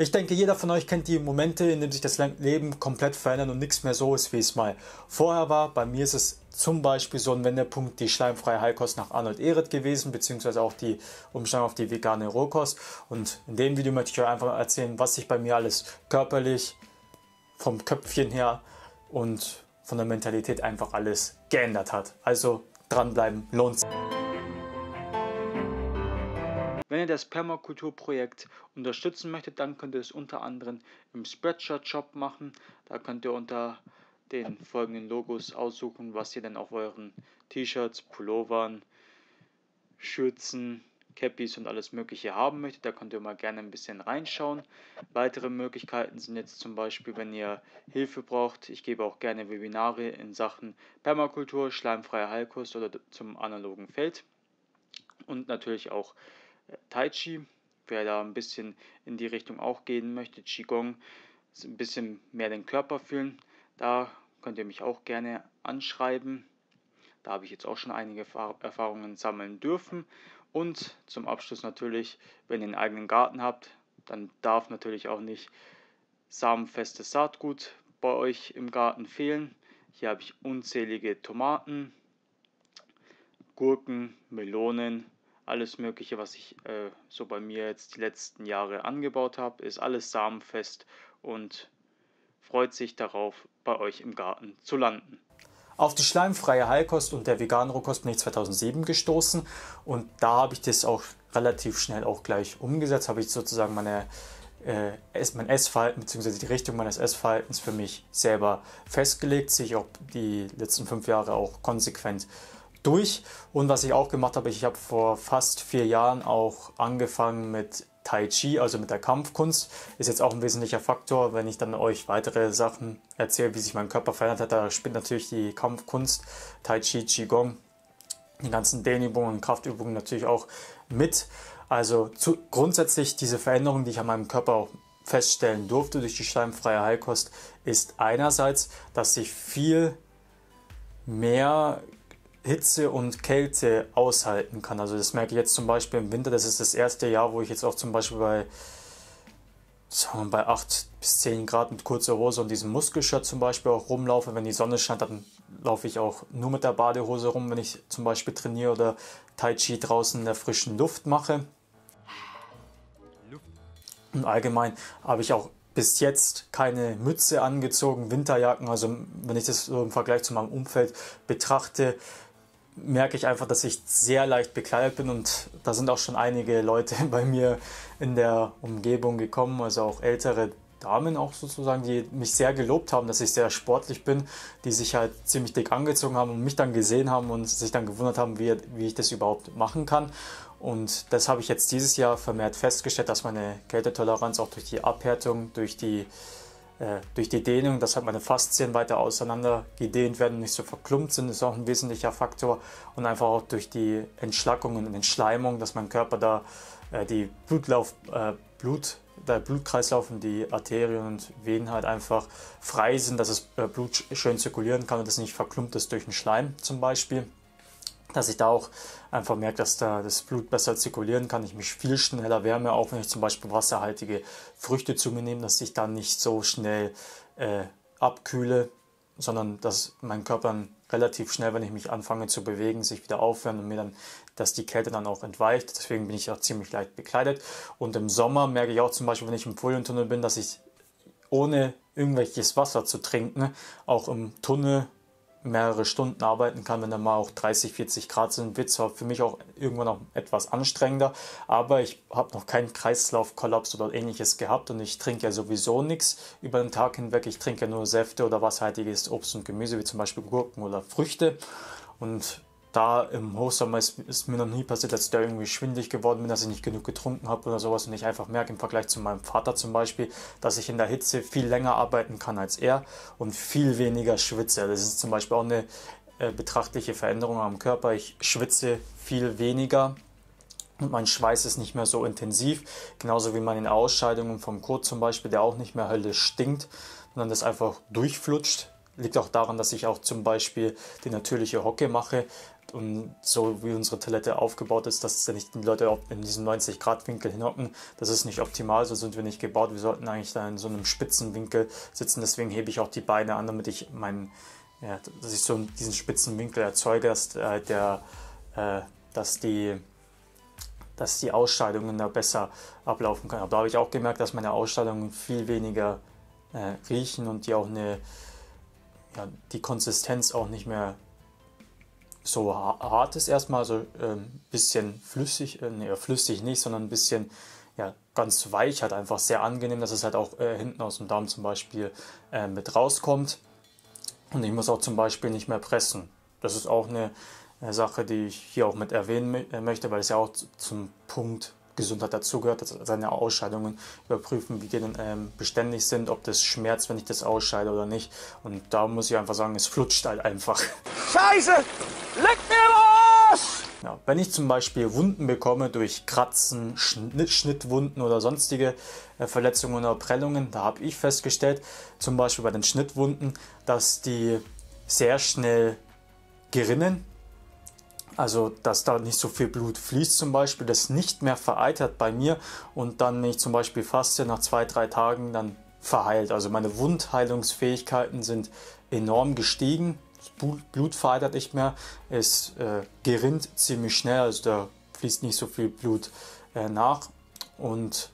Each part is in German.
Ich denke, jeder von euch kennt die Momente, in denen sich das Leben komplett verändert und nichts mehr so ist, wie es mal vorher war. Bei mir ist es zum Beispiel so ein Wendepunkt die schleimfreie Heilkost nach Arnold Ehret gewesen, beziehungsweise auch die Umstellung auf die vegane Rohkost. Und in dem Video möchte ich euch einfach erzählen, was sich bei mir alles körperlich, vom Köpfchen her und von der Mentalität einfach alles geändert hat. Also dranbleiben, lohnt sich. Wenn ihr das Permakulturprojekt unterstützen möchtet, dann könnt ihr es unter anderem im Spreadshirt-Shop machen. Da könnt ihr unter den folgenden Logos aussuchen, was ihr denn auf euren T-Shirts, Pullovern, Schürzen, Cappies und alles mögliche haben möchtet. Da könnt ihr mal gerne ein bisschen reinschauen. Weitere Möglichkeiten sind jetzt zum Beispiel, wenn ihr Hilfe braucht. Ich gebe auch gerne Webinare in Sachen Permakultur, schleimfreie Heilkost oder zum analogen Feld. Und natürlich auch Tai Chi, wer da ein bisschen in die Richtung auch gehen möchte, Qigong, ein bisschen mehr den Körper fühlen, da könnt ihr mich auch gerne anschreiben. Da habe ich jetzt auch schon einige Erfahrungen sammeln dürfen. Und zum Abschluss natürlich, wenn ihr einen eigenen Garten habt, dann darf natürlich auch nicht samenfestes Saatgut bei euch im Garten fehlen. Hier habe ich unzählige Tomaten, Gurken, Melonen, alles Mögliche, was ich so bei mir jetzt die letzten Jahre angebaut habe, ist alles samenfest und freut sich darauf, bei euch im Garten zu landen. Auf die schleimfreie Heilkost und der veganen Rohkost bin ich 2007 gestoßen und da habe ich das auch relativ schnell auch gleich umgesetzt, habe ich sozusagen mein Essverhalten bzw. die Richtung meines Essverhaltens für mich selber festgelegt, sich auch die letzten 5 Jahre auch konsequent durch. Und was ich auch gemacht habe, ich habe vor fast 4 Jahren auch angefangen mit Tai Chi, also mit der Kampfkunst. Ist jetzt auch ein wesentlicher Faktor, wenn ich dann euch weitere Sachen erzähle, wie sich mein Körper verändert hat. Da spielt natürlich die Kampfkunst, Tai Chi, Qigong, die ganzen Dehnübungen und Kraftübungen natürlich auch mit. Also grundsätzlich diese Veränderung, die ich an meinem Körper auch feststellen durfte durch die schleimfreie Heilkost, ist einerseits, dass ich viel mehr Hitze und Kälte aushalten kann. Also das merke ich jetzt zum Beispiel im Winter. Das ist das erste Jahr, wo ich jetzt auch zum Beispiel bei 8 bis 10 Grad mit kurzer Hose und diesem Muskelshirt zum Beispiel auch rumlaufe. Wenn die Sonne scheint, dann laufe ich auch nur mit der Badehose rum, wenn ich zum Beispiel trainiere oder Tai Chi draußen in der frischen Luft mache. Und allgemein habe ich auch bis jetzt keine Mütze angezogen, Winterjacken. Also wenn ich das so im Vergleich zu meinem Umfeld betrachte, merke ich einfach, dass ich sehr leicht bekleidet bin und da sind auch schon einige Leute bei mir in der Umgebung gekommen, also auch ältere Damen auch sozusagen, die mich sehr gelobt haben, dass ich sehr sportlich bin, die sich halt ziemlich dick angezogen haben und mich dann gesehen haben und sich dann gewundert haben, wie ich das überhaupt machen kann. Und das habe ich jetzt dieses Jahr vermehrt festgestellt, dass meine Kältetoleranz auch durch die Abhärtung, durch die Dehnung, dass halt meine Faszien weiter auseinander gedehnt werden und nicht so verklumpt sind, ist auch ein wesentlicher Faktor. Und einfach auch durch die Entschlackung und Entschleimung, dass mein Körper da der Blutkreislauf und die Arterien und Venen halt einfach frei sind, dass das Blut schön zirkulieren kann und das nicht verklumpt ist durch den Schleim zum Beispiel. Dass ich da auch einfach merke, dass da das Blut besser zirkulieren kann, ich mich viel schneller wärme, auch wenn ich zum Beispiel wasserhaltige Früchte zu mir nehme, dass ich dann nicht so schnell abkühle, sondern dass mein Körper dann relativ schnell, wenn ich mich anfange zu bewegen, sich wieder aufwärmt und dass die Kälte dann auch entweicht. Deswegen bin ich auch ziemlich leicht bekleidet. Und im Sommer merke ich auch zum Beispiel, wenn ich im Folientunnel bin, dass ich ohne irgendwelches Wasser zu trinken, auch im Tunnel mehrere Stunden arbeiten kann, wenn da mal auch 30, 40 Grad sind, wird zwar für mich auch irgendwann auch etwas anstrengender, aber ich habe noch keinen Kreislaufkollaps oder ähnliches gehabt und ich trinke ja sowieso nichts über den Tag hinweg. Ich trinke ja nur Säfte oder wasserhaltiges Obst und Gemüse, wie zum Beispiel Gurken oder Früchte. Und da im Hochsommer ist mir noch nie passiert, dass ich da irgendwie schwindelig geworden bin, dass ich nicht genug getrunken habe oder sowas und ich einfach merke im Vergleich zu meinem Vater zum Beispiel, dass ich in der Hitze viel länger arbeiten kann als er und viel weniger schwitze. Das ist zum Beispiel auch eine betrachtliche Veränderung am Körper. Ich schwitze viel weniger und mein Schweiß ist nicht mehr so intensiv, genauso wie meine Ausscheidungen vom Kot zum Beispiel, der auch nicht mehr höllisch stinkt, sondern das einfach durchflutscht. Liegt auch daran, dass ich auch zum Beispiel die natürliche Hocke mache. und so wie unsere Toilette aufgebaut ist, dass ja nicht die Leute in diesem 90-Grad-Winkel hinhocken. Das ist nicht optimal, so sind wir nicht gebaut. Wir sollten eigentlich da in so einem spitzen Winkel sitzen. Deswegen hebe ich auch die Beine an, damit ich dass ich so diesen spitzen Winkel erzeuge, dass die Ausscheidungen da besser ablaufen können. Aber da habe ich auch gemerkt, dass meine Ausscheidungen viel weniger riechen und die Konsistenz auch nicht mehr so hart ist erstmal, also ein bisschen flüssig, flüssig nicht, sondern ein bisschen ganz weich, halt einfach sehr angenehm, dass es halt auch hinten aus dem Darm zum Beispiel mit rauskommt. Und ich muss auch zum Beispiel nicht mehr pressen. Das ist auch eine Sache, die ich hier auch mit erwähnen möchte, weil es ja auch zum Punkt Gesundheit dazugehört, dass seine Ausscheidungen überprüfen, wie die denn beständig sind, ob das schmerzt, wenn ich das ausscheide oder nicht. Und da muss ich einfach sagen, es flutscht halt einfach. Scheiße! Leck mir los! Ja, wenn ich zum Beispiel Wunden bekomme durch Kratzen, Schnittwunden oder sonstige Verletzungen oder Prellungen, da habe ich festgestellt, zum Beispiel bei den Schnittwunden, dass die sehr schnell gerinnen. Also, dass da nicht so viel Blut fließt zum Beispiel, das nicht mehr vereitert bei mir und dann, wenn ich zum Beispiel faste, nach 2-3 Tagen dann verheilt. Also meine Wundheilungsfähigkeiten sind enorm gestiegen. Das Blut vereitert nicht mehr, es gerinnt ziemlich schnell, also da fließt nicht so viel Blut nach. Und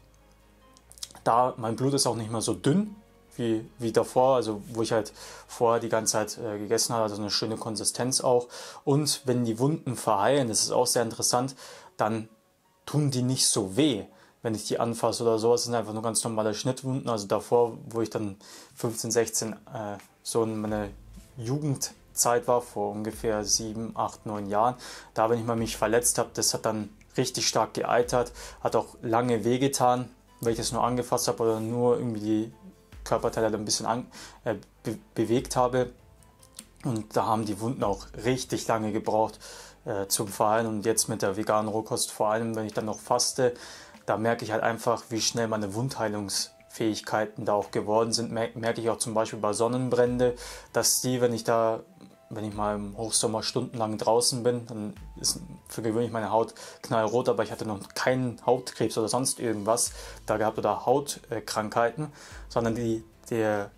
mein Blut ist auch nicht mehr so dünn wie davor, also wo ich halt vorher die ganze Zeit gegessen habe, also eine schöne Konsistenz auch. Und wenn die Wunden verheilen, das ist auch sehr interessant, dann tun die nicht so weh, wenn ich die anfasse oder so. Es sind einfach nur ganz normale Schnittwunden. Also davor, wo ich dann 15, 16 so in meiner Jugendzeit war, vor ungefähr 7, 8, 9 Jahren, da, wenn ich mal mich verletzt habe, das hat dann richtig stark geeitert, hat auch lange wehgetan, wenn ich das nur angefasst habe oder nur irgendwie die Körperteile ein bisschen bewegt habe. Und da haben die Wunden auch richtig lange gebraucht zum Verheilen. Und jetzt mit der veganen Rohkost, vor allem wenn ich dann noch faste, da merke ich halt einfach, wie schnell meine Wundheilungsfähigkeiten da auch geworden sind. Merke ich auch zum Beispiel bei Sonnenbrände, dass die, wenn ich mal im Hochsommer stundenlang draußen bin, dann ist für gewöhnlich meine Haut knallrot, aber ich hatte noch keinen Hautkrebs oder sonst irgendwas da gehabt oder Hautkrankheiten, sondern der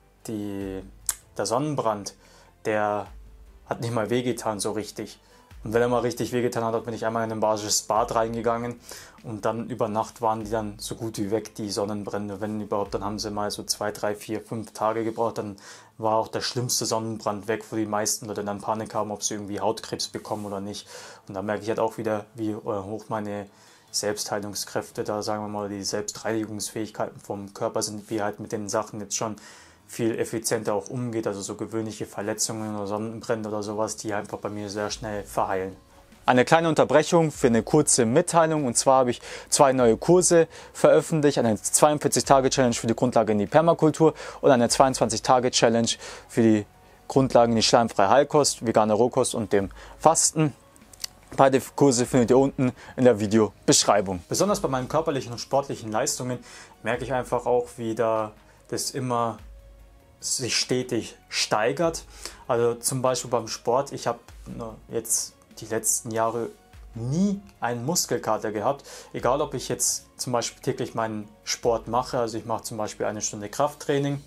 Sonnenbrand, der hat nicht mal wehgetan so richtig. Und wenn er mal richtig wehgetan hat, bin ich einmal in ein basisches Bad reingegangen und dann über Nacht waren die dann so gut wie weg, die Sonnenbrände. Wenn überhaupt, dann haben sie mal so 2, 3, 4, 5 Tage gebraucht, dann war auch der schlimmste Sonnenbrand weg, wo die meisten Leute dann Panik haben, ob sie irgendwie Hautkrebs bekommen oder nicht. Und da merke ich halt auch wieder, wie hoch meine Selbstheilungskräfte, da sagen wir mal, die Selbstreinigungsfähigkeiten vom Körper sind, wie halt mit den Sachen jetzt schon viel effizienter auch umgeht, also so gewöhnliche Verletzungen oder Sonnenbrände oder sowas, die einfach bei mir sehr schnell verheilen. Eine kleine Unterbrechung für eine kurze Mitteilung, und zwar habe ich 2 neue Kurse veröffentlicht, eine 42-Tage-Challenge für die Grundlage in die Permakultur und eine 22-Tage-Challenge für die Grundlagen in die schleimfreie Heilkost, vegane Rohkost und dem Fasten. Beide Kurse findet ihr unten in der Videobeschreibung. Besonders bei meinen körperlichen und sportlichen Leistungen merke ich einfach auch, wie da das immer sich stetig steigert. Also zum Beispiel beim Sport, ich habe jetzt die letzten Jahre nie einen Muskelkater gehabt, egal ob ich jetzt zum Beispiel täglich meinen Sport mache, also ich mache zum Beispiel 1 Stunde Krafttraining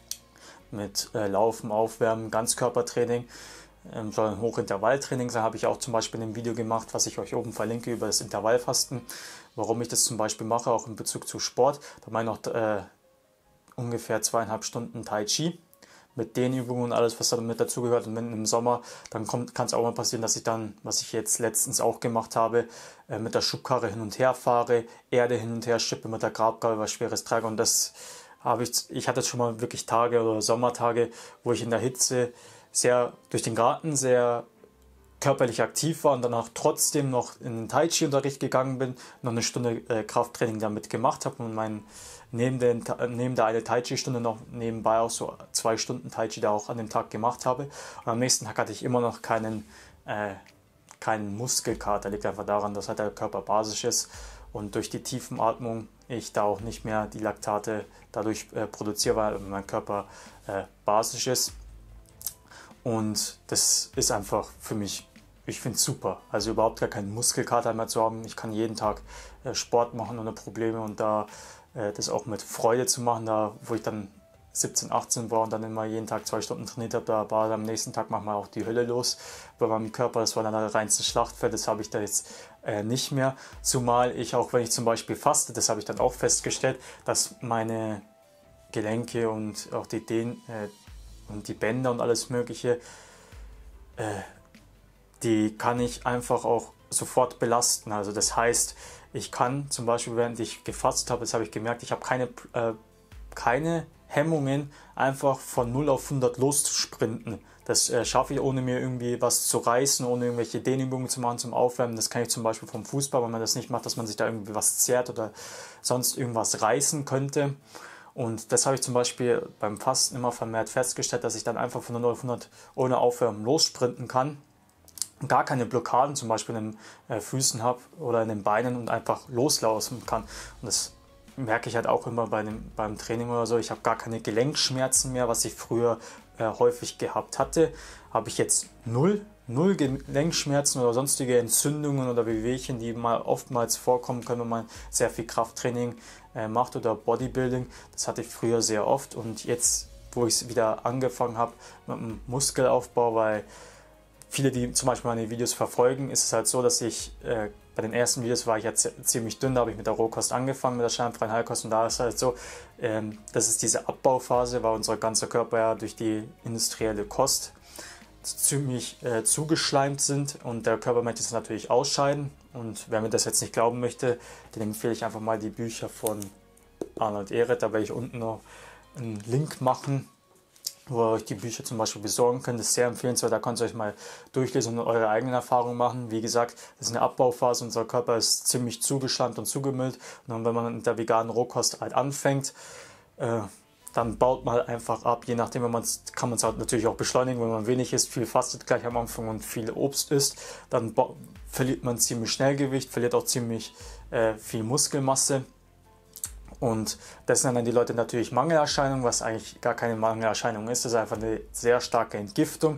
mit Laufen, Aufwärmen, Ganzkörpertraining, soll ein Hochintervalltraining sein, habe ich auch zum Beispiel in einem Video gemacht, was ich euch oben verlinke über das Intervallfasten, warum ich das zum Beispiel mache, auch in Bezug zu Sport. Da meine ich noch ungefähr 2,5 Stunden Tai Chi mit den Übungen und alles, was da mit dazugehört. Und wenn im Sommer, dann kann es auch mal passieren, dass ich dann, was ich jetzt letztens auch gemacht habe, mit der Schubkarre hin und her fahre, Erde hin und her schippe, mit der Grabgabel was Schweres trage. Und das ich hatte schon mal wirklich Tage oder Sommertage, wo ich in der Hitze durch den Garten sehr körperlich aktiv war und danach trotzdem noch in den Tai Chi Unterricht gegangen bin, noch 1 Stunde Krafttraining damit gemacht habe und neben der eine Tai Chi Stunde noch nebenbei auch so 2 Stunden Tai Chi da auch an dem Tag gemacht habe. Und am nächsten Tag hatte ich immer noch keinen Muskelkater. Liegt einfach daran, dass halt der Körper basisch ist und durch die Tiefenatmung ich da auch nicht mehr die Laktate dadurch produziere, weil mein Körper basisch ist. Und das ist einfach für mich ich finde es super. Also überhaupt gar keinen Muskelkater mehr zu haben. Ich kann jeden Tag Sport machen ohne Probleme und da das auch mit Freude zu machen, da wo ich dann 17, 18 war und dann immer jeden Tag 2 Stunden trainiert habe, da war am nächsten Tag manchmal auch die Hölle los bei meinem Körper. Das war dann der reinste Schlachtfeld, das habe ich da jetzt nicht mehr. Zumal ich auch, wenn ich zum Beispiel faste, das habe ich dann auch festgestellt, dass meine Gelenke und auch die und die Bänder und alles Mögliche, die kann ich einfach auch sofort belasten. Also das heißt, ich kann zum Beispiel, während ich gefastet habe, das habe ich gemerkt, ich habe keine Hemmungen, einfach von 0 auf 100 loszusprinten. Das schaffe ich, ohne mir irgendwie was zu reißen, ohne irgendwelche Dehnübungen zu machen zum Aufwärmen. Das kann ich zum Beispiel vom Fußball, wenn man das nicht macht, dass man sich da irgendwie was zerrt oder sonst irgendwas reißen könnte. Und das habe ich zum Beispiel beim Fasten immer vermehrt festgestellt, dass ich dann einfach von 0 auf 100 ohne Aufwärmen lossprinten kann. Gar keine Blockaden zum Beispiel in den Füßen habe oder in den Beinen und einfach loslaufen kann. Und das merke ich halt auch immer beim Training oder so. Ich habe gar keine Gelenkschmerzen mehr, was ich früher häufig gehabt hatte. Habe ich jetzt null Gelenkschmerzen oder sonstige Entzündungen oder Wehwehchen, die mal oftmals vorkommen können, wenn man sehr viel Krafttraining macht oder Bodybuilding. Das hatte ich früher sehr oft und jetzt, wo ich es wieder angefangen habe mit dem Muskelaufbau, weil viele, die zum Beispiel meine Videos verfolgen, ist es halt so, dass ich bei den ersten Videos war ich jetzt ziemlich dünn, da habe ich mit der Rohkost angefangen, mit der scheinfreien Heilkost und da ist halt so, das ist diese Abbauphase, weil unser ganzer Körper ja durch die industrielle Kost ziemlich zugeschleimt sind und der Körper möchte es natürlich ausscheiden und wer mir das jetzt nicht glauben möchte, den empfehle ich einfach mal die Bücher von Arnold Ehret, da werde ich unten noch einen Link machen, wo ihr euch die Bücher zum Beispiel besorgen könnt. Das ist sehr empfehlenswert, da könnt ihr euch mal durchlesen und eure eigenen Erfahrungen machen. Wie gesagt, das ist eine Abbauphase, unser Körper ist ziemlich zugeschlammt und zugemüllt und dann, wenn man mit der veganen Rohkost halt anfängt, dann baut man halt einfach ab, je nachdem, kann man es halt natürlich auch beschleunigen, wenn man wenig isst, viel fastet gleich am Anfang und viel Obst isst, dann verliert man ziemlich schnell Gewicht, verliert auch ziemlich viel Muskelmasse. Und das sind dann die Leute natürlich Mangelerscheinungen, was eigentlich gar keine Mangelerscheinung ist. Das ist einfach eine sehr starke Entgiftung.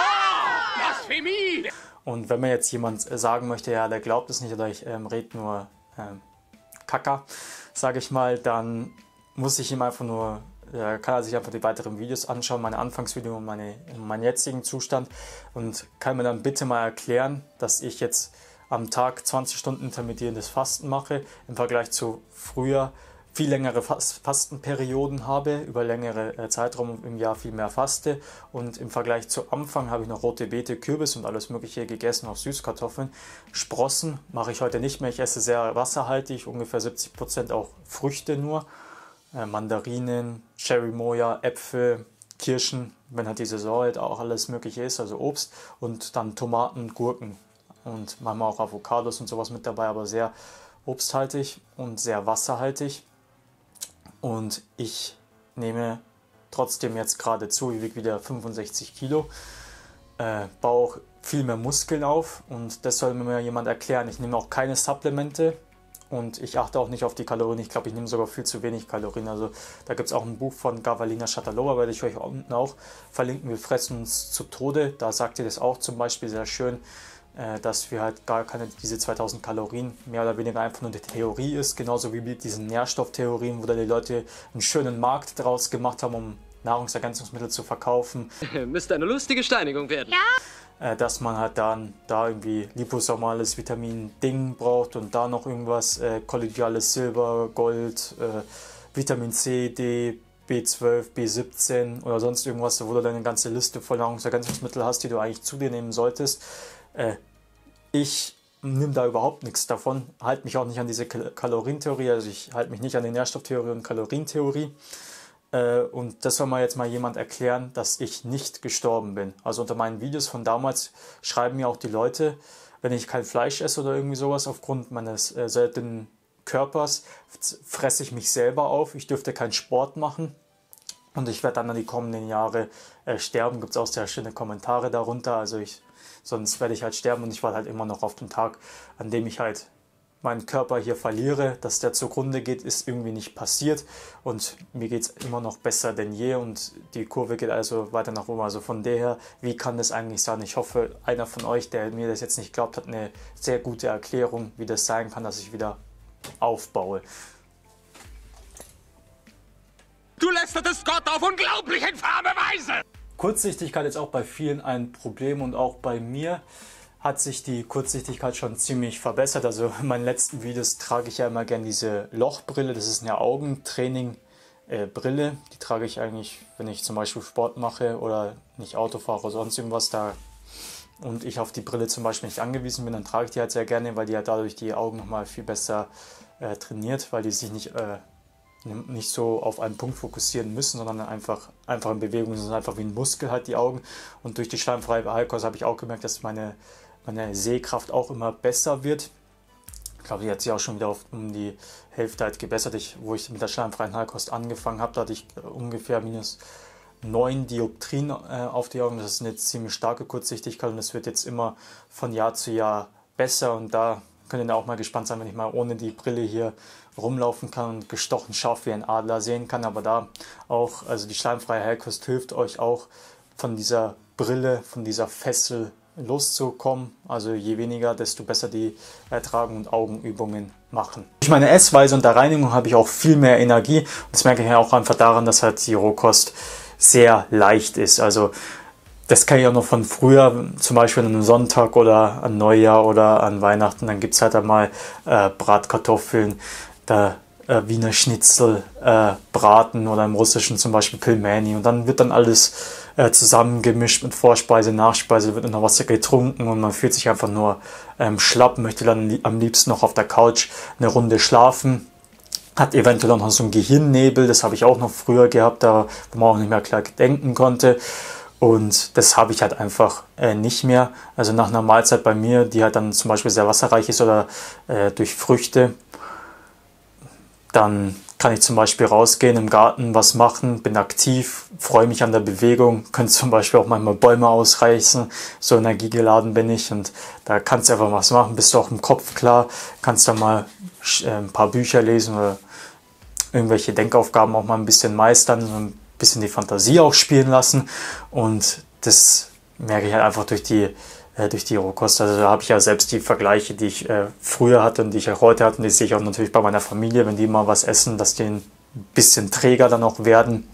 Blasphemie! Und wenn mir jetzt jemand sagen möchte, ja, der glaubt es nicht oder ich rede nur Kacker, sage ich mal, dann muss ich ihm einfach nur, kann er sich einfach die weiteren Videos anschauen, meine Anfangsvideo und meinen jetzigen Zustand und kann mir dann bitte mal erklären, dass ich jetzt am Tag 20 Stunden intermittierendes Fasten mache, im Vergleich zu früher viel längere Fastenperioden habe, über längere Zeitraum im Jahr viel mehr faste und im Vergleich zu Anfang habe ich noch rote Beete, Kürbis und alles mögliche gegessen, auch Süßkartoffeln. Sprossen mache ich heute nicht mehr, ich esse sehr wasserhaltig, ungefähr 70% auch Früchte nur, Mandarinen, Cherry Moja, Äpfel, Kirschen, wenn halt die Saison halt auch alles mögliche ist, also Obst und dann Tomaten, Gurken und manchmal auch Avocados und sowas mit dabei, aber sehr obsthaltig und sehr wasserhaltig. Und ich nehme trotzdem jetzt gerade zu, ich wiege wieder 65 Kilo, baue auch viel mehr Muskeln auf und das soll mir jemand erklären. Ich nehme auch keine Supplemente und ich achte auch nicht auf die Kalorien. Ich glaube, ich nehme sogar viel zu wenig Kalorien. Also da gibt es auch ein Buch von Gavalina Shatalova, werde ich euch unten auch verlinken. Wir fressen uns zu Tode. Da sagt ihr das auch zum Beispiel sehr schön, dass wir halt gar keine, diese 2000 Kalorien mehr oder weniger einfach nur die Theorie ist, genauso wie mit diesen Nährstofftheorien, wo da die Leute einen schönen Markt draus gemacht haben, um Nahrungsergänzungsmittel zu verkaufen. Müsste eine lustige Steinigung werden. Ja. Dass man halt dann da irgendwie liposomales Vitamin Ding braucht und da noch irgendwas, kollegiales Silber, Gold, Vitamin C, D, B12, B17 oder sonst irgendwas, wo du dann eine ganze Liste voll Nahrungsergänzungsmittel hast, die du eigentlich zu dir nehmen solltest. Ich nehme da überhaupt nichts davon, halte mich auch nicht an diese Kalorientheorie, also ich halte mich nicht an die Nährstofftheorie und Kalorientheorie. Und das soll mir jetzt mal jemand erklären, dass ich nicht gestorben bin. Also unter meinen Videos von damals schreiben mir auch die Leute, wenn ich kein Fleisch esse oder irgendwie sowas, aufgrund meines seltenen Körpers, fresse ich mich selber auf, ich dürfte keinen Sport machen. Und ich werde dann in die kommenden Jahre sterben, gibt es auch sehr schöne Kommentare darunter, also sonst werde ich halt sterben und ich warte halt immer noch auf den Tag, an dem ich halt meinen Körper hier verliere, dass der zugrunde geht, ist irgendwie nicht passiert und mir geht es immer noch besser denn je und die Kurve geht also weiter nach oben. Also von daher, wie kann das eigentlich sein? Ich hoffe, einer von euch, der mir das jetzt nicht glaubt, hat eine sehr gute Erklärung, wie das sein kann, dass ich wieder aufbaue. Du lästertest Gott auf unglaublich infame Weise! Kurzsichtigkeit ist auch bei vielen ein Problem und auch bei mir hat sich die Kurzsichtigkeit schon ziemlich verbessert. Also in meinen letzten Videos trage ich ja immer gerne diese Lochbrille. Das ist eine Augentraining-Brille. Die trage ich eigentlich, wenn ich zum Beispiel Sport mache oder nicht Auto fahre oder sonst irgendwas da und ich auf die Brille zum Beispiel nicht angewiesen bin, dann trage ich die halt sehr gerne, weil die halt dadurch die Augen nochmal viel besser trainiert, weil die sich nicht so auf einen Punkt fokussieren müssen, sondern einfach in Bewegung sind, einfach wie ein Muskel halt die Augen. Und durch die schleimfreie Heilkost habe ich auch gemerkt, dass meine Sehkraft auch immer besser wird. Ich glaube, die hat sich auch schon wieder um die Hälfte halt gebessert. Wo ich mit der schleimfreien Heilkost angefangen habe, da hatte ich ungefähr -9 Dioptrien auf die Augen. Das ist eine ziemlich starke Kurzsichtigkeit und das wird jetzt immer von Jahr zu Jahr besser. Und da könnt ihr auch mal gespannt sein, wenn ich mal ohne die Brille hier rumlaufen kann und gestochen scharf wie ein Adler sehen kann. Aber da auch, also die schleimfreie Heilkost hilft euch auch von dieser Brille, von dieser Fessel loszukommen. Also je weniger, desto besser die Ertragen und Augenübungen machen. Durch meine Essweise und der Reinigung habe ich auch viel mehr Energie. Und das merke ich ja auch einfach daran, dass halt die Rohkost sehr leicht ist. Also das kenne ich auch noch von früher, zum Beispiel an einem Sonntag oder an Neujahr oder an Weihnachten. Dann gibt es halt einmal Bratkartoffeln, Wiener Schnitzel, Braten oder im Russischen zum Beispiel Pilmeni. Und dann wird dann alles zusammengemischt mit Vorspeise, Nachspeise, wird noch was getrunken und man fühlt sich einfach nur schlapp, möchte dann am liebsten noch auf der Couch eine Runde schlafen. Hat eventuell auch noch so einen Gehirnnebel, das habe ich auch noch früher gehabt, wo man auch nicht mehr klar denken konnte. Und das habe ich halt einfach nicht mehr. Also nach einer Mahlzeit bei mir, die halt dann zum Beispiel sehr wasserreich ist oder durch Früchte, dann kann ich zum Beispiel rausgehen, im Garten was machen, bin aktiv, freue mich an der Bewegung, könnte zum Beispiel auch manchmal Bäume ausreißen, so energiegeladen bin ich und da kannst du einfach was machen, bist du auch im Kopf klar, kannst da mal ein paar Bücher lesen oder irgendwelche Denkaufgaben auch mal ein bisschen meistern, so ein bisschen die Fantasie auch spielen lassen und das merke ich halt einfach durch die Rohkost. Also da habe ich ja selbst die Vergleiche, die ich früher hatte und die ich auch heute hatte und die sehe ich auch natürlich bei meiner Familie, wenn die mal was essen, dass die ein bisschen träger dann auch werden.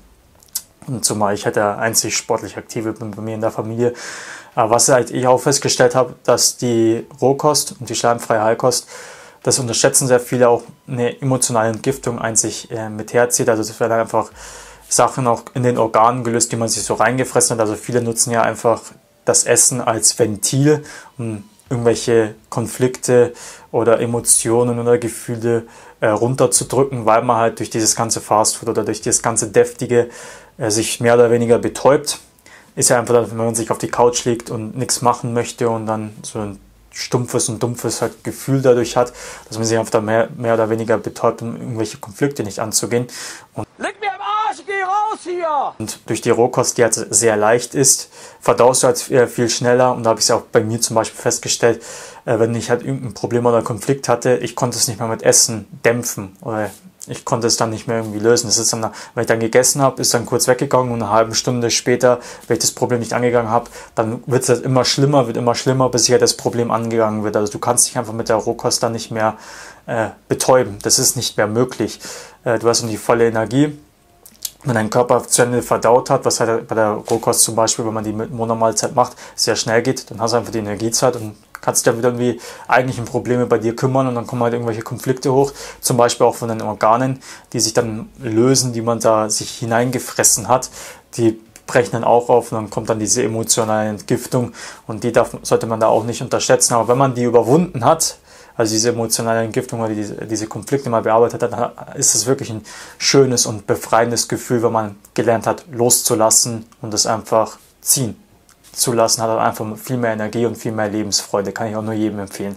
Und zumal ich halt der einzig sportlich Aktive bin bei mir in der Familie. Aber was halt ich auch festgestellt habe, dass die Rohkost und die schleimfreie Heilkost, das unterschätzen sehr viele, auch eine emotionale Entgiftung einzig mit herzieht. Also das werden einfach Sachen auch in den Organen gelöst, die man sich so reingefressen hat. Also viele nutzen ja einfach das Essen als Ventil, um irgendwelche Konflikte oder Emotionen oder Gefühle runterzudrücken, weil man halt durch dieses ganze Fastfood oder durch dieses ganze Deftige sich mehr oder weniger betäubt. Ist ja einfach, wenn man sich auf die Couch legt und nichts machen möchte und dann so ein stumpfes und dumpfes halt Gefühl dadurch hat, dass man sich einfach mehr oder weniger betäubt, um irgendwelche Konflikte nicht anzugehen. Leck mir am Arsch, geh raus hier! Und durch die Rohkost, die halt sehr leicht ist, verdaust du halt viel schneller. Und da habe ich es auch bei mir zum Beispiel festgestellt, wenn ich halt irgendein Problem oder Konflikt hatte, ich konnte es nicht mehr mit Essen dämpfen oder ich konnte es dann nicht mehr irgendwie lösen. Das ist dann, wenn ich dann gegessen habe, ist dann kurz weggegangen und eine halbe Stunde später, wenn ich das Problem nicht angegangen habe, dann wird es halt immer schlimmer, bis hier das Problem angegangen wird. Also du kannst dich einfach mit der Rohkost dann nicht mehr betäuben. Das ist nicht mehr möglich. Du hast dann die volle Energie. Wenn dein Körper zu Ende verdaut hat, was halt bei der Rohkost zum Beispiel, wenn man die mit Monomahlzeit macht, sehr schnell geht, dann hast du einfach die Energiezeit und kannst dich dann wieder irgendwie eigentlichen Probleme bei dir kümmern und dann kommen halt irgendwelche Konflikte hoch, zum Beispiel auch von den Organen, die sich dann lösen, die man da sich hineingefressen hat, die brechen dann auch auf und dann kommt dann diese emotionale Entgiftung und die sollte man da auch nicht unterschätzen, aber wenn man die überwunden hat, also diese emotionale Entgiftung oder diese Konflikte mal bearbeitet hat, dann ist es wirklich ein schönes und befreiendes Gefühl, wenn man gelernt hat, loszulassen und es einfach ziehen zu lassen, hat er einfach viel mehr Energie und viel mehr Lebensfreude. Kann ich auch nur jedem empfehlen.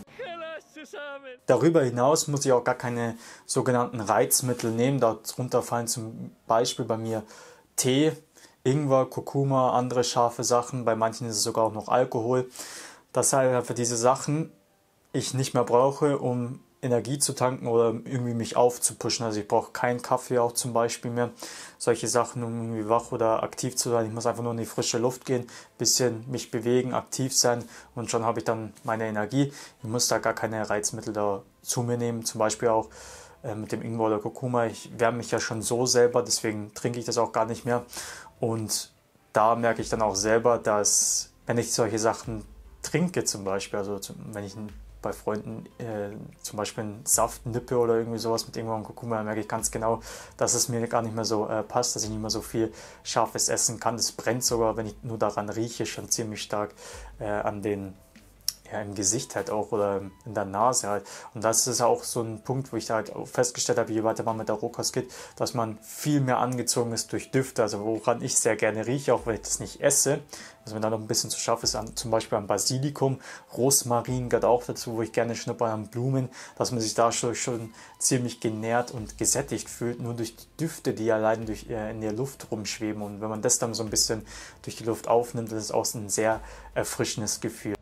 Darüber hinaus muss ich auch gar keine sogenannten Reizmittel nehmen. Darunter fallen zum Beispiel bei mir Tee, Ingwer, Kurkuma, andere scharfe Sachen. Bei manchen ist es sogar auch noch Alkohol. Das heißt, für diese Sachen ich nicht mehr brauche, um Energie zu tanken oder irgendwie mich aufzupushen. Also ich brauche keinen Kaffee auch zum Beispiel mehr. Solche Sachen, um irgendwie wach oder aktiv zu sein. Ich muss einfach nur in die frische Luft gehen, bisschen mich bewegen, aktiv sein und schon habe ich dann meine Energie. Ich muss da gar keine Reizmittel da zu mir nehmen. Zum Beispiel auch mit dem Ingwer oder Kurkuma. Ich wärme mich ja schon so selber, deswegen trinke ich das auch gar nicht mehr. Und da merke ich dann auch selber, dass wenn ich solche Sachen trinke zum Beispiel, also wenn ich bei Freunden zum Beispiel einen Saft nippe oder irgendwie sowas mit Ingwer und Kurkuma, dann merke ich ganz genau, dass es mir gar nicht mehr so passt, dass ich nicht mehr so viel Scharfes essen kann. Das brennt sogar, wenn ich nur daran rieche, schon ziemlich stark an den im Gesicht halt auch oder in der Nase halt. Und das ist auch so ein Punkt, wo ich da halt auch festgestellt habe, je weiter man mit der Rohkost geht, dass man viel mehr angezogen ist durch Düfte, also woran ich sehr gerne rieche, auch wenn ich das nicht esse. Also wenn da noch ein bisschen zu scharf ist, zum Beispiel am Basilikum, Rosmarin gehört auch dazu, wo ich gerne schnuppere an Blumen, dass man sich da schon ziemlich genährt und gesättigt fühlt, nur durch die Düfte, die allein in der Luft rumschweben. Und wenn man das dann so ein bisschen durch die Luft aufnimmt, das ist auch ein sehr erfrischendes Gefühl.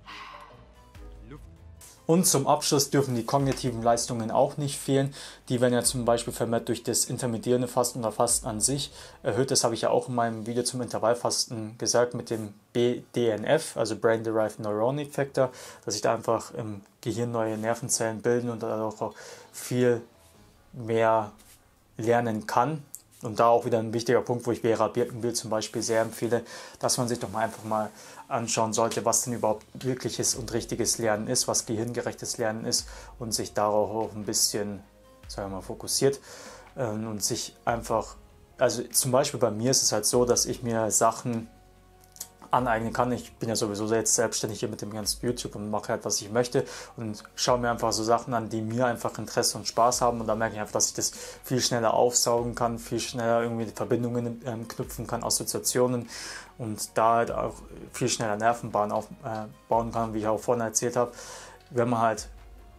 Und zum Abschluss dürfen die kognitiven Leistungen auch nicht fehlen. Die werden ja zum Beispiel vermehrt durch das intermittierende Fasten oder Fasten an sich erhöht. Das habe ich ja auch in meinem Video zum Intervallfasten gesagt mit dem BDNF, also Brain Derived Neuronic Factor, dass sich da einfach im Gehirn neue Nervenzellen bilden und dadurch auch viel mehr lernen kann. Und da auch wieder ein wichtiger Punkt, wo ich Vera Birkenbiel zum Beispiel sehr empfehle, dass man sich doch mal einfach mal anschauen sollte, was denn überhaupt wirkliches und richtiges Lernen ist, was gehirngerechtes Lernen ist und sich darauf auch ein bisschen, sagen wir mal, fokussiert und sich einfach, also zum Beispiel bei mir ist es halt so, dass ich mir Sachen aneignen kann. Ich bin ja sowieso jetzt selbstständig hier mit dem ganzen YouTube und mache halt, was ich möchte und schaue mir einfach so Sachen an, die mir einfach Interesse und Spaß haben und da merke ich einfach, dass ich das viel schneller aufsaugen kann, viel schneller irgendwie die Verbindungen knüpfen kann, Assoziationen und da halt auch viel schneller Nervenbahnen aufbauen kann, wie ich auch vorhin erzählt habe. Wenn man halt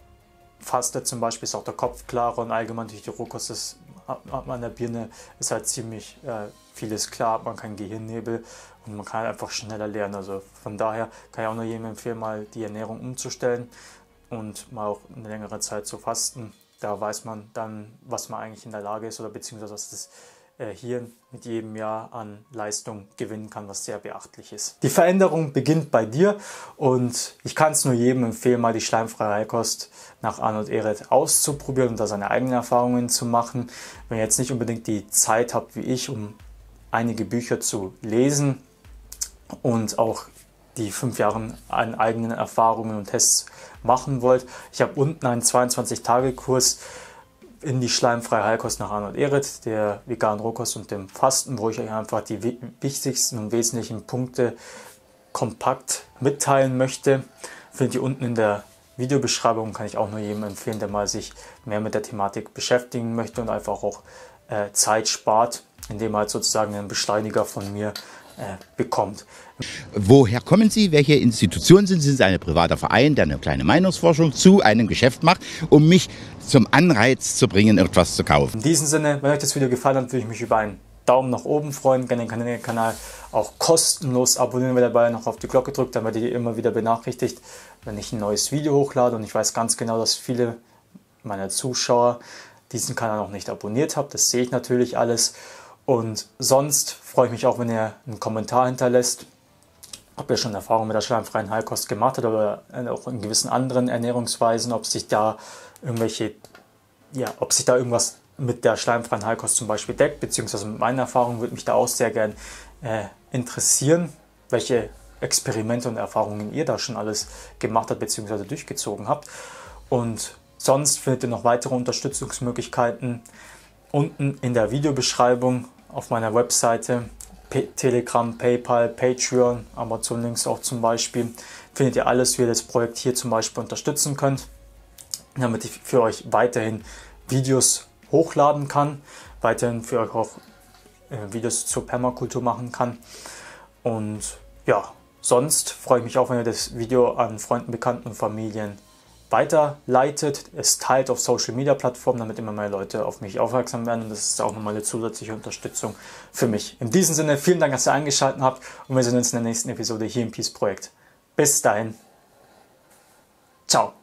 fastet zum Beispiel, ist auch der Kopf klarer und allgemein durch die Rohkost hat man an der Birne ist halt ziemlich vieles klar, hat man keinen Gehirnnebel und man kann halt einfach schneller lernen. Also von daher kann ich auch nur jedem empfehlen, mal die Ernährung umzustellen und mal auch eine längere Zeit zu fasten. Da weiß man dann, was man eigentlich in der Lage ist oder beziehungsweise was das Hirn mit jedem Jahr an Leistung gewinnen kann, was sehr beachtlich ist. Die Veränderung beginnt bei dir und ich kann es nur jedem empfehlen, mal die schleimfreie Heilkost nach Arnold Ehret auszuprobieren und da seine eigenen Erfahrungen zu machen. Wenn ihr jetzt nicht unbedingt die Zeit habt wie ich, um einige Bücher zu lesen und auch die 5 Jahre an eigenen Erfahrungen und Tests machen wollt, ich habe unten einen 22-Tage-Kurs in die schleimfreie Heilkost nach Arnold Ehret, der veganen Rohkost und dem Fasten, wo ich euch einfach die wichtigsten und wesentlichen Punkte kompakt mitteilen möchte. Findet ihr unten in der Videobeschreibung, kann ich auch nur jedem empfehlen, der mal sich mehr mit der Thematik beschäftigen möchte und einfach auch Zeit spart, indem er halt sozusagen einen Beschleuniger von mir bekommt. Woher kommen Sie? Welche Institution sind Sie? Sind Sie ein privater Verein, der eine kleine Meinungsforschung zu einem Geschäft macht, um mich zum Anreiz zu bringen, etwas zu kaufen? In diesem Sinne, wenn euch das Video gefallen hat, würde ich mich über einen Daumen nach oben freuen. Gerne den Kanal auch kostenlos abonnieren, wenn ihr dabei noch auf die Glocke drückt, dann werdet ihr immer wieder benachrichtigt, wenn ich ein neues Video hochlade. Und ich weiß ganz genau, dass viele meiner Zuschauer diesen Kanal noch nicht abonniert haben. Das sehe ich natürlich alles. Und sonst freue ich mich auch, wenn ihr einen Kommentar hinterlässt, ob ihr schon Erfahrungen mit der schleimfreien Heilkost gemacht habt oder auch in gewissen anderen Ernährungsweisen, ob sich da irgendwas mit der schleimfreien Heilkost zum Beispiel deckt, beziehungsweise mit meinen Erfahrungen würde mich da auch sehr gern interessieren, welche Experimente und Erfahrungen ihr da schon alles gemacht habt, beziehungsweise durchgezogen habt. Und sonst findet ihr noch weitere Unterstützungsmöglichkeiten unten in der Videobeschreibung auf meiner Webseite, Telegram, PayPal, Patreon, Amazon-Links auch zum Beispiel. Findet ihr alles, wie ihr das Projekt hier zum Beispiel unterstützen könnt, damit ich für euch weiterhin Videos hochladen kann, weiterhin für euch auch Videos zur Permakultur machen kann. Und ja, sonst freue ich mich auch, wenn ihr das Video an Freunden, Bekannten und Familien weiterleitet, es teilt auf Social Media Plattformen, damit immer mehr Leute auf mich aufmerksam werden und das ist auch nochmal eine zusätzliche Unterstützung für mich. In diesem Sinne, vielen Dank, dass ihr eingeschaltet habt und wir sehen uns in der nächsten Episode hier im Peace Projekt. Bis dahin, ciao.